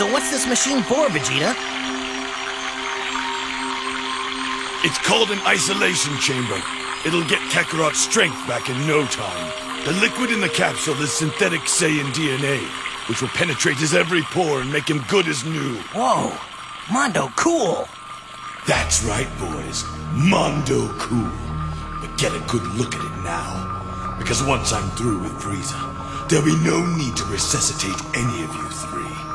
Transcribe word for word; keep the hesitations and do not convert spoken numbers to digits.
So what's this machine for, Vegeta? It's called an isolation chamber. It'll get Kakarot's strength back in no time. The liquid in the capsule is synthetic Saiyan D N A, which will penetrate his every pore and make him good as new. Whoa, Mondo Cool. That's right, boys. Mondo Cool. But get a good look at it now. Because once I'm through with Frieza, there'll be no need to resuscitate any of you three.